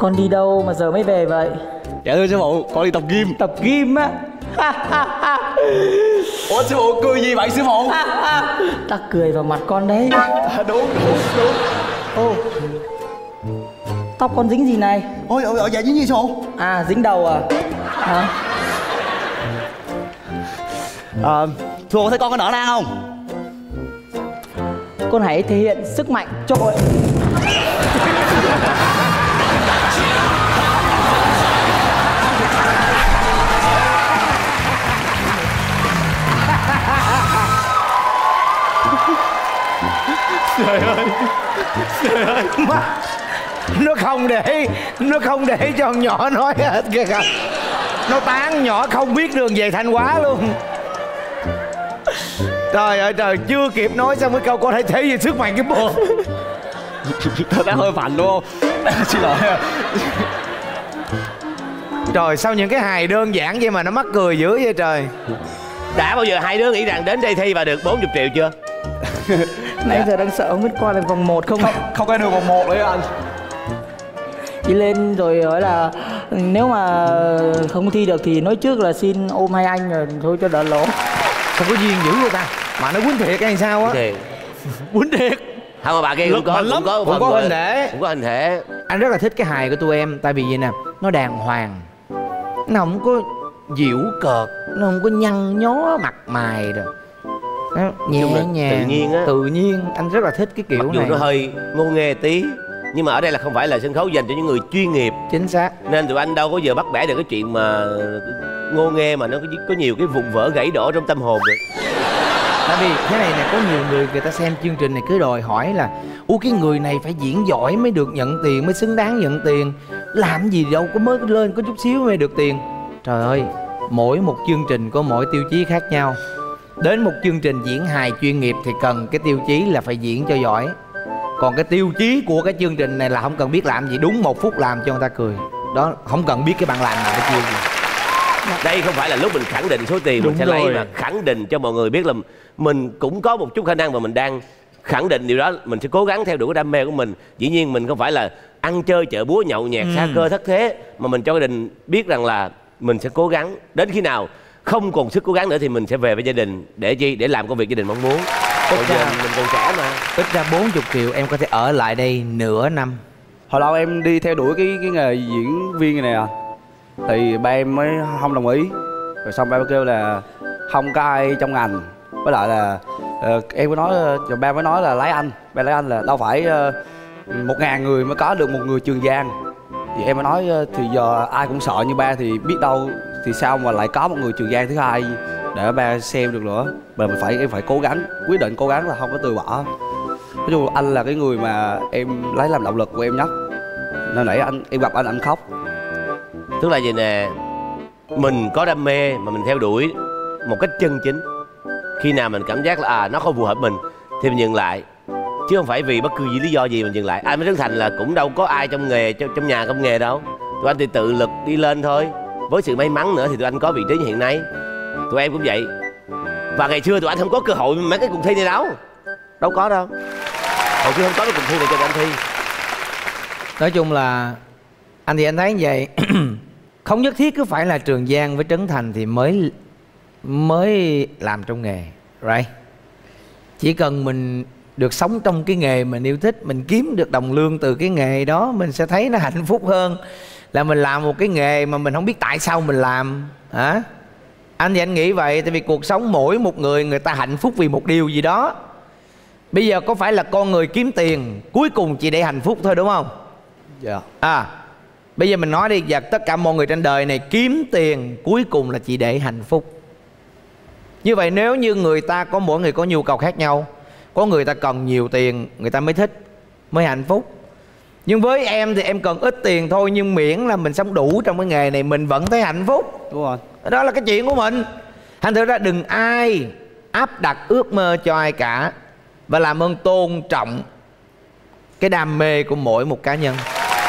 Con đi đâu mà giờ mới về vậy? Dạ thưa sư phụ, con đi tập gym. Tập gym á? Ủa sư phụ cười gì vậy sư phụ? Ta cười vào mặt con đấy. Đúng. Ô, tóc con dính gì này? Ôi dạ dính gì sư phụ? À, dính đầu à? Hả? Sư phụ thấy con có nở nang không? Con hãy thể hiện sức mạnh cho mọi... Trời ơi má, nó không để cho con nhỏ nói hết kìa kìa. Nó tán nhỏ không biết đường về Thanh Hóa luôn. Trời ơi trời, chưa kịp nói xong cái câu con hãy thể hiện sức mạnh cái bộ. Thật đã hơi phản đúng không? Xin lỗi. Trời, sao những cái hài đơn giản vậy mà nó mắc cười dữ vậy trời. Đã bao giờ hai đứa nghĩ rằng đến đây thi và được 40 triệu chưa? Nãy giờ đang sợ không biết qua được vòng 1 không? Không quen được vòng 1 đấy anh. Đi lên rồi nói là nếu mà không thi được thì nói trước là xin ôm hai anh rồi thôi cho đỡ lỗ. Sao có duyên dữ vậy ta? Mà nó quýnh thiệt hay sao á? Quýnh thiệt. Không mà bà kia cũng có hình thể. Cũng có hình thể. Anh rất là thích cái hài của tụi em. Tại vì vậy nè, nó đàng hoàng, nó không có giễu cợt, nó không có nhăn nhó mặt mày rồi. Nó nhẹ nhàng, tự nhiên á. Tự nhiên, anh rất là thích cái kiểu mặc dù này. nó hơi ngô nghê tí, nhưng mà ở đây là không phải là sân khấu dành cho những người chuyên nghiệp. Chính xác. Nên tụi anh đâu có giờ bắt bẻ được cái chuyện mà ngô nghê mà nó có nhiều cái vụn vỡ gãy đổ trong tâm hồn được. Tại vì thế này nè, có nhiều người ta xem chương trình này cứ đòi hỏi là cái người này phải diễn giỏi mới được nhận tiền, mới xứng đáng nhận tiền. Làm gì đâu có mới lên có chút xíu mới được tiền. Trời ơi, mỗi một chương trình có mỗi tiêu chí khác nhau. Đến một chương trình diễn hài chuyên nghiệp thì cần cái tiêu chí là phải diễn cho giỏi. Còn cái tiêu chí của cái chương trình này là không cần biết làm gì, đúng 1 phút làm cho người ta cười. Đó, không cần biết cái bạn làm nào cái chiêu gì. Đây không phải là lúc mình khẳng định số tiền mình sẽ lấy, mà khẳng định cho mọi người biết là mình cũng có một chút khả năng và mình đang khẳng định điều đó. Mình sẽ cố gắng theo đuổi cái đam mê của mình. Dĩ nhiên mình không phải là ăn chơi chợ búa nhậu nhẹt xa cơ thất thế, mà mình cho gia đình biết rằng là mình sẽ cố gắng. Đến khi nào không còn sức cố gắng nữa thì mình sẽ về với gia đình. Để chi? Để làm công việc gia đình mong muốn. Bây giờ mình còn trẻ mà. Ít ra 40 triệu em có thể ở lại đây nửa năm. Hồi lâu em đi theo đuổi cái nghề diễn viên này nè, thì ba em mới không đồng ý. Rồi xong ba em kêu là không có ai trong ngành. Với lại là em có nói, rồi ba mới nói là lấy anh. Ba lấy anh là đâu phải 1000 người mới có được một người Trường Giang. Thì em mới nói thì giờ ai cũng sợ như ba thì biết đâu thì sao mà lại có một người Trường Giang thứ hai để ba xem được nữa. Mà em phải cố gắng, quyết định cố gắng là không có từ bỏ. Nói chung anh là cái người mà em lấy làm động lực của em nhất. Nên nãy em gặp anh khóc. Tức là gì nè, mình có đam mê mà mình theo đuổi một cách chân chính. Khi nào mình cảm giác là nó không phù hợp mình thì mình dừng lại, chứ không phải vì bất cứ lý do gì mình dừng lại. Anh mới Trấn Thành là cũng đâu có ai trong nghề, trong nhà công nghề đâu. Tụi anh thì tự lực đi lên thôi. Với sự may mắn nữa thì tụi anh có vị trí như hiện nay. Tụi em cũng vậy. Và ngày xưa tụi anh không có cơ hội mấy cái cuộc thi này đâu. Đâu có đâu. Hồi xưa không có cái cuộc thi này cho tụi anh thi. Nói chung là anh thì anh thấy như vậy. Không nhất thiết cứ phải là Trường Giang với Trấn Thành thì mới làm trong nghề, right? Chỉ cần mình được sống trong cái nghề mình yêu thích, mình kiếm được đồng lương từ cái nghề đó, mình sẽ thấy nó hạnh phúc hơn là mình làm một cái nghề mà mình không biết tại sao mình làm, hả? Anh thì anh nghĩ vậy. Tại vì cuộc sống mỗi một người ta hạnh phúc vì một điều gì đó. Bây giờ có phải là con người kiếm tiền cuối cùng chỉ để hạnh phúc thôi, đúng không? Dạ. Bây giờ mình nói đi, và tất cả mọi người trên đời này kiếm tiền cuối cùng là chỉ để hạnh phúc. Như vậy nếu như mỗi người có nhu cầu khác nhau. Có người ta cần nhiều tiền, người ta mới thích, mới hạnh phúc. Nhưng với em thì em cần ít tiền thôi, nhưng miễn là mình sống đủ trong cái nghề này mình vẫn thấy hạnh phúc. Đúng rồi. Đó là cái chuyện của mình. Thành thử ra đừng ai áp đặt ước mơ cho ai cả, và làm ơn tôn trọng cái đam mê của mỗi một cá nhân.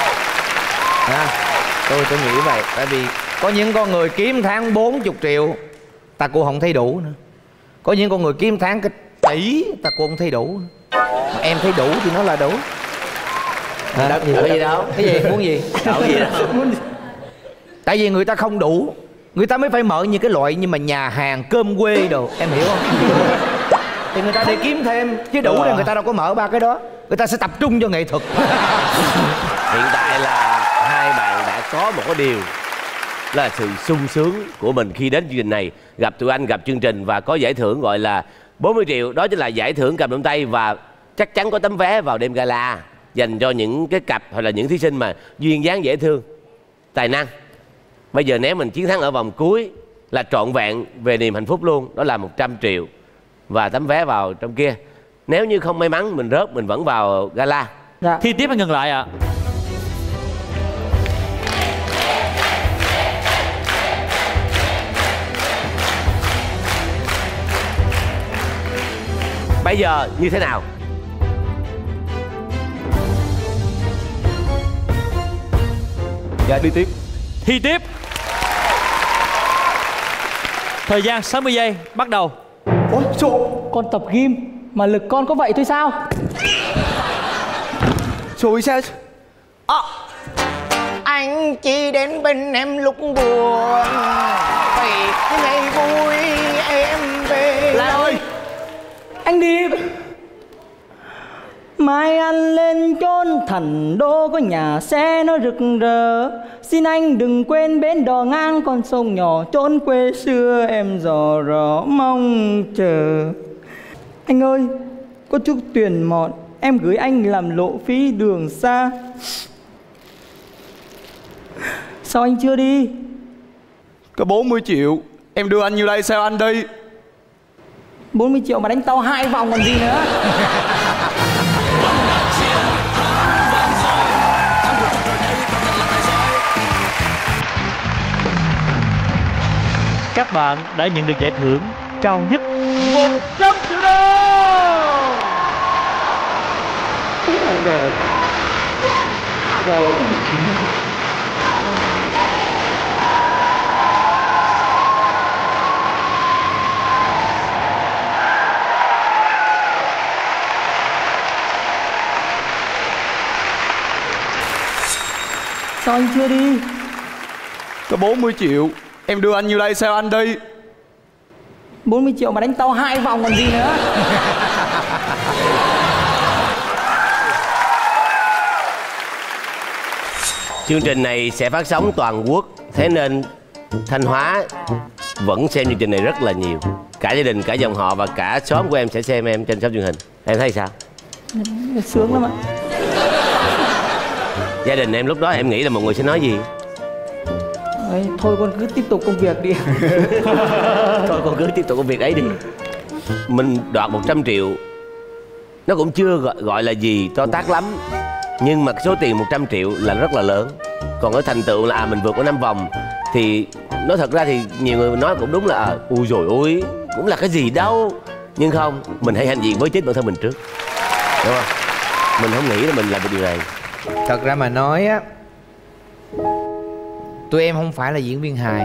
Tôi nghĩ vậy. Tại vì có những con người kiếm tháng 40 triệu ta cũng không thấy đủ nữa. Có những con người kiếm tháng cái tỷ ta cũng không thấy đủ nữa. Mà em thấy đủ thì nó là đủ. Đâu cái gì đâu. Cái gì? Muốn gì? Đâu cái gì đâu. Tại vì người ta không đủ, người ta mới phải mở những cái loại như mà nhà hàng cơm quê đồ, em hiểu không? Thì người ta để kiếm thêm, chứ đủ thì người ta đâu có mở ba cái đó. Người ta sẽ tập trung cho nghệ thuật. Hiện tại là hai bạn đã có một cái điều là sự sung sướng của mình khi đến chương trình này, gặp tụi anh, gặp chương trình và có giải thưởng gọi là 40 triệu. Đó chính là giải thưởng cầm đụng tay và chắc chắn có tấm vé vào đêm gala dành cho những cái cặp hoặc là những thí sinh mà duyên dáng, dễ thương, tài năng. Bây giờ nếu mình chiến thắng ở vòng cuối là trọn vẹn về niềm hạnh phúc luôn. Đó là 100 triệu và tấm vé vào trong kia. Nếu như không may mắn mình rớt, mình vẫn vào gala. Dạ. Thi tiếp hay ngừng lại ạ? Bây giờ như thế nào? Dạ đi tiếp. Thi tiếp. Thời gian 60 giây bắt đầu. Ôi trời, con tập gym mà lực con có vậy thôi sao? Trời sao? Anh chỉ đến bên em lúc buồn, vì cái ngày vui em về. Lại ơi, anh đi. Mai anh lên chốn Thành Đô có nhà xe nó rực rỡ. Xin anh đừng quên bến đò ngang con sông nhỏ chốn quê xưa em dò rõ mong chờ. Anh ơi, có chút tiền mọn em gửi anh làm lộ phí đường xa. Sao anh chưa đi? Có 40 triệu. Em đưa anh nhiêu đây sao anh đi? 40 triệu mà đánh tao 2 vòng còn gì nữa. Các bạn đã nhận được giải thưởng cao nhất 100 triệu đồng. Sao anh chưa đi? Có 40 triệu. Em đưa anh nhiêu đây sao anh đi? 40 triệu mà đánh tao 2 vòng còn gì nữa. Chương trình này sẽ phát sóng toàn quốc, thế nên Thanh Hóa vẫn xem chương trình này rất là nhiều. Cả gia đình, cả dòng họ và cả xóm của em sẽ xem em trên sóng truyền hình. Em thấy sao? Sướng lắm ạ. Gia đình em lúc đó em nghĩ là một người sẽ nói gì? Đấy, thôi con cứ tiếp tục công việc đi. Thôi con cứ tiếp tục công việc ấy đi. Mình đoạt 100 triệu nó cũng chưa gọi là gì to tát lắm, nhưng mà số tiền 100 triệu là rất là lớn. Còn ở thành tựu là mình vượt qua 5 vòng thì nói thật ra thì nhiều người nói cũng đúng là ui rồi ôi cũng là cái gì đâu. Nhưng không, mình hãy hãnh diện với chính bản thân mình trước, đúng không? Mình không nghĩ là mình làm được điều này. Thật ra mà nói á, tụi em không phải là diễn viên hài,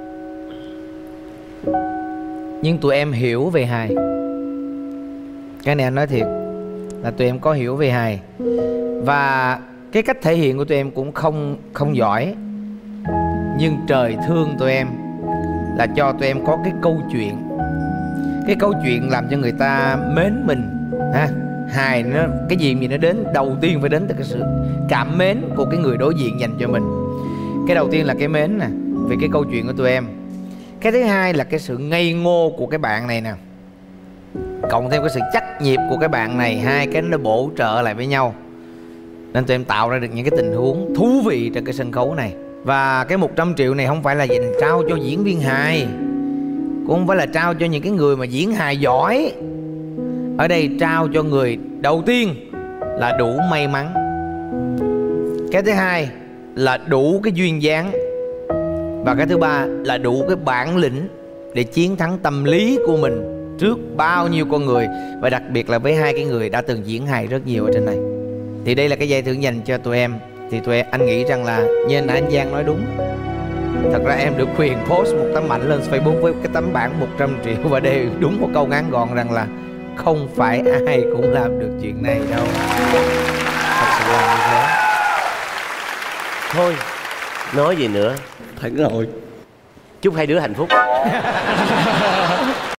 nhưng tụi em hiểu về hài. Cái này anh nói thiệt là tụi em có hiểu về hài. Và cái cách thể hiện của tụi em cũng không giỏi, nhưng trời thương tụi em là cho tụi em có cái câu chuyện. Cái câu chuyện làm cho người ta mến mình ha. Hài nó cái gì nó đến đầu tiên phải đến từ cái sự cảm mến của cái người đối diện dành cho mình. Cái đầu tiên là cái mến nè, về cái câu chuyện của tụi em. Cái thứ hai là cái sự ngây ngô của cái bạn này nè, cộng thêm cái sự chắc nhịp của cái bạn này. Hai cái nó bổ trợ lại với nhau nên tụi em tạo ra được những cái tình huống thú vị trên cái sân khấu này. Và cái 100 triệu này không phải là dành trao cho diễn viên hài, cũng không phải là trao cho những cái người mà diễn hài giỏi. Ở đây trao cho người đầu tiên là đủ may mắn. Cái thứ hai là đủ cái duyên dáng. Và cái thứ ba là đủ cái bản lĩnh để chiến thắng tâm lý của mình trước bao nhiêu con người. Và đặc biệt là với hai cái người đã từng diễn hài rất nhiều ở trên này. Thì đây là cái giải thưởng dành cho tụi em. Thì anh nghĩ rằng là như anh Giang nói đúng, thật ra em được quyền post một tấm ảnh lên Facebook với cái tấm bảng 100 triệu và đều đúng một câu ngắn gọn rằng là không phải ai cũng làm được chuyện này đâu. Thật sự là như thế. Thôi nói gì nữa. Thẳng rồi. Chúc hai đứa hạnh phúc.